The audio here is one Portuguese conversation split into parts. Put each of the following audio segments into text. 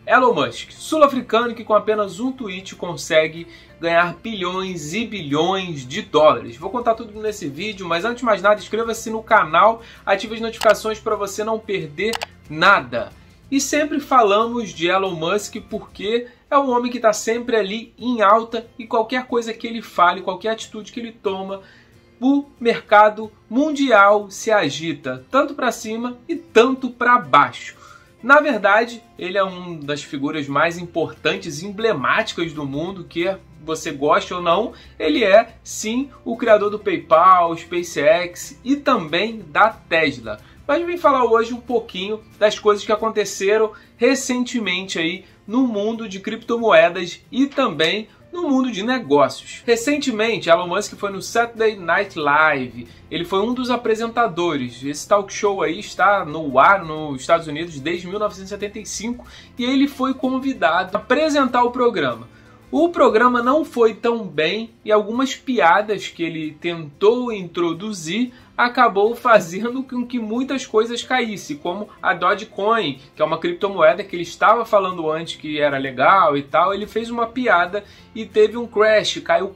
Elon Musk, sul-africano que com apenas um tweet consegue ganhar bilhões e bilhões de dólares. Vou contar tudo nesse vídeo, mas antes de mais nada, inscreva-se no canal, ative as notificações para você não perder nada. E sempre falamos de Elon Musk porque é um homem que está sempre ali em alta e qualquer coisa que ele fale, qualquer atitude que ele toma, o mercado mundial se agita, tanto para cima e tanto para baixo. Na verdade, ele é uma das figuras mais importantes e emblemáticas do mundo, que você goste ou não, ele é sim o criador do PayPal, SpaceX e também da Tesla. Mas eu vim falar hoje um pouquinho das coisas que aconteceram recentemente aí no mundo de criptomoedas e também no mundo de negócios. Recentemente, Elon Musk foi no Saturday Night Live. Ele foi um dos apresentadores. Esse talk show aí está no ar nos Estados Unidos desde 1975 e ele foi convidado a apresentar o programa. O programa não foi tão bem e algumas piadas que ele tentou introduzir acabou fazendo com que muitas coisas caíssem, como a Dogecoin, que é uma criptomoeda que ele estava falando antes que era legal e tal. Ele fez uma piada e teve um crash, caiu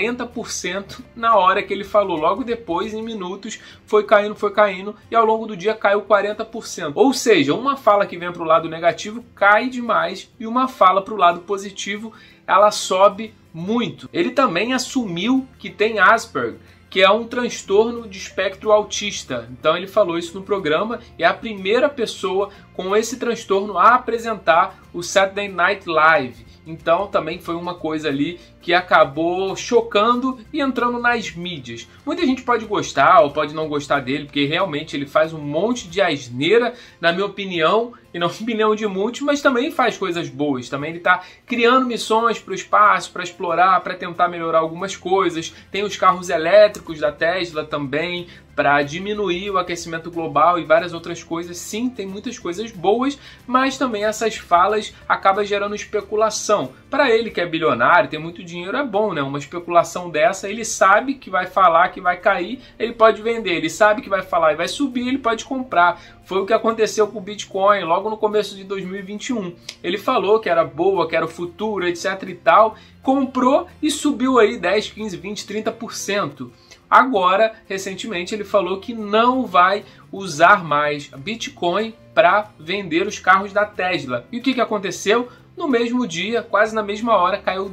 40% na hora que ele falou. Logo depois, em minutos, foi caindo e ao longo do dia caiu 40%. Ou seja, uma fala que vem para o lado negativo cai demais e uma fala para o lado positivo ela sobe muito. Ele também assumiu que tem Asperger, que é um transtorno de espectro autista. Então ele falou isso no programa e é a primeira pessoa com esse transtorno a apresentar o Saturday Night Live. Então também foi uma coisa ali que acabou chocando e entrando nas mídias. Muita gente pode gostar ou pode não gostar dele, porque realmente ele faz um monte de asneira, na minha opinião, e na opinião de muitos, mas também faz coisas boas. Também ele está criando missões para o espaço, para explorar, para tentar melhorar algumas coisas. Tem os carros elétricos da Tesla também, para diminuir o aquecimento global e várias outras coisas. Sim, tem muitas coisas boas, mas também essas falas acabam gerando especulação. Para ele que é bilionário, tem muito dinheiro, é bom, né? Uma especulação dessa, ele sabe que vai falar que vai cair, ele pode vender. Ele sabe que vai falar e vai subir, ele pode comprar. Foi o que aconteceu com o Bitcoin logo no começo de 2021. Ele falou que era boa, que era o futuro, etc e tal, comprou e subiu aí 10, 15, 20, 30%. Agora, recentemente, ele falou que não vai usar mais Bitcoin para vender os carros da Tesla. E o que aconteceu? No mesmo dia, quase na mesma hora, caiu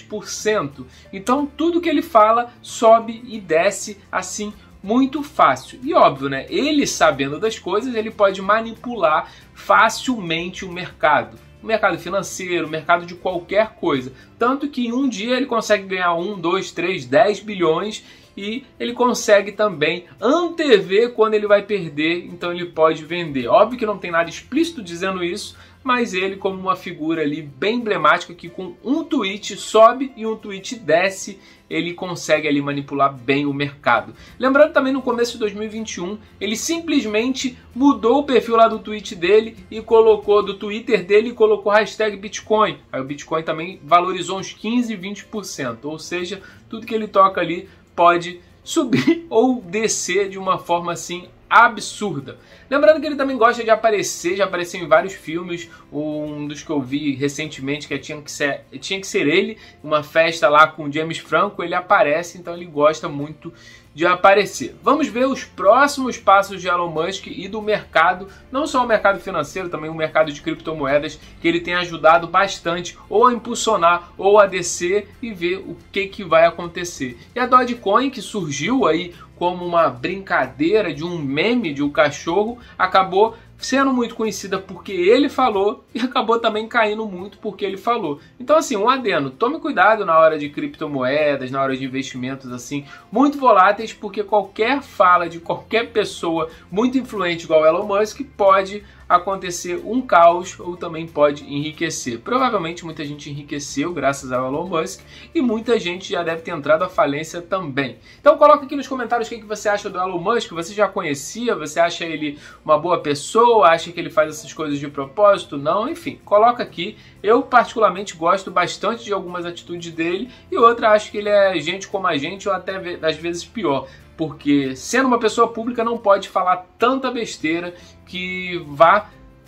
10%. Então, tudo que ele fala sobe e desce assim muito fácil. E óbvio, né? Ele sabendo das coisas, ele pode manipular facilmente o mercado financeiro, o mercado de qualquer coisa. Tanto que em um dia ele consegue ganhar 1, 2, 3, 10 bilhões e ele consegue também antever quando ele vai perder, então ele pode vender. Óbvio que não tem nada explícito dizendo isso, mas ele como uma figura ali bem emblemática que com um tweet sobe e um tweet desce, ele consegue ali manipular bem o mercado. Lembrando também no começo de 2021, ele simplesmente mudou o perfil lá do tweet dele e colocou, do Twitter dele, e colocou hashtag Bitcoin. Aí o Bitcoin também valorizou uns 15, 20%, ou seja, tudo que ele toca ali pode subir ou descer de uma forma assim absurda. Lembrando que ele também gosta de aparecer, já apareceu em vários filmes. Um dos que eu vi recentemente, que tinha que ser ele, uma festa lá com James Franco, ele aparece, então ele gosta muito de aparecer. Vamos ver os próximos passos de Elon Musk e do mercado, não só o mercado financeiro, também o mercado de criptomoedas, que ele tem ajudado bastante ou a impulsionar ou a descer e ver o que vai acontecer. E a Dogecoin, que surgiu aí como uma brincadeira de um meme de um cachorro, acabou sendo muito conhecida porque ele falou e acabou também caindo muito porque ele falou. Então assim, um adendo, tome cuidado na hora de criptomoedas, na hora de investimentos assim, muito voláteis, porque qualquer fala de qualquer pessoa muito influente igual Elon Musk pode acontecer um caos ou também pode enriquecer. Provavelmente muita gente enriqueceu graças ao Elon Musk e muita gente já deve ter entrado à falência também. Então coloca aqui nos comentários o que você acha do Elon Musk. Você já conhecia? Você acha ele uma boa pessoa? Acha que ele faz essas coisas de propósito? Não? Enfim, coloca aqui. Eu particularmente gosto bastante de algumas atitudes dele e outra acho que ele é gente como a gente ou até às vezes pior. Porque sendo uma pessoa pública não pode falar tanta besteira que vá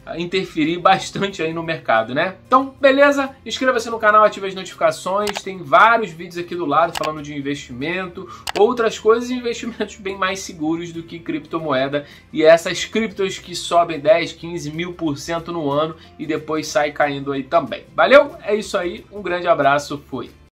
interferir bastante aí no mercado, né? Então, beleza? Inscreva-se no canal, ative as notificações, tem vários vídeos aqui do lado falando de investimento, outras coisas, investimentos bem mais seguros do que criptomoeda e essas criptos que sobem 10, 15 mil% no ano e depois sai caindo aí também. Valeu? É isso aí, um grande abraço, fui!